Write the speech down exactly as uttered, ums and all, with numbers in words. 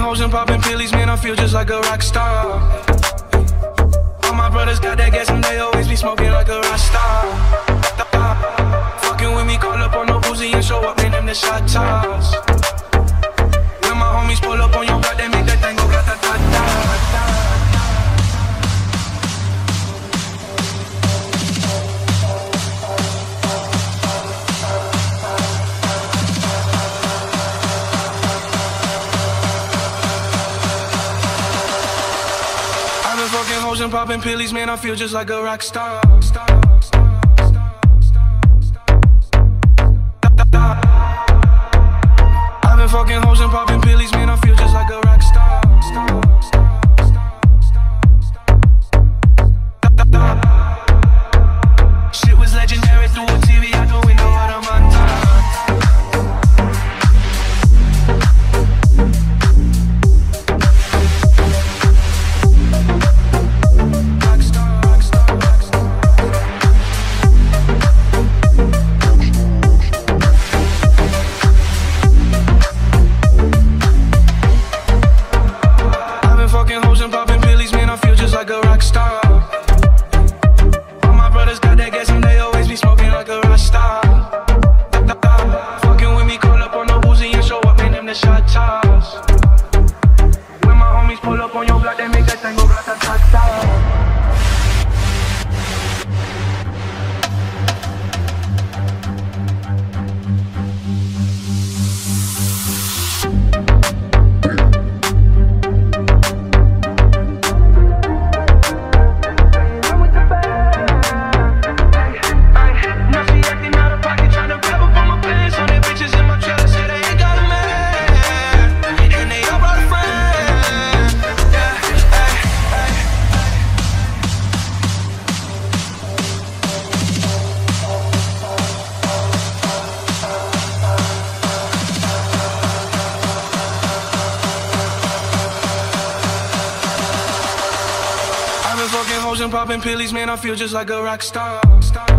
hoes and popping pillies, man, I feel just like a rock star. All my brothers got that gas and they always be smoking like a Rockstar. Fucking with me, call up on the Uzi and show up, man, them the shot toss. When my homies pull up on your block, they make that thing go grata-ta-ta. Fucking hoes and popping pillies, man, I feel just like a rock star. I've been fucking hoes and popping pillies, man, I feel just like a rock star. Shit was legendary through a T V out the window of the Montana. Like a rock star. All my brothers got that gas and they always be smoking like a Rockstar. Fucking with me, call up on the Uzi and show up, man, them the shot toss. When my homies pull up on your block, they make that thing go grata-ta-ta. Fucking hoes and popping pillies, man, I feel just like a rock star.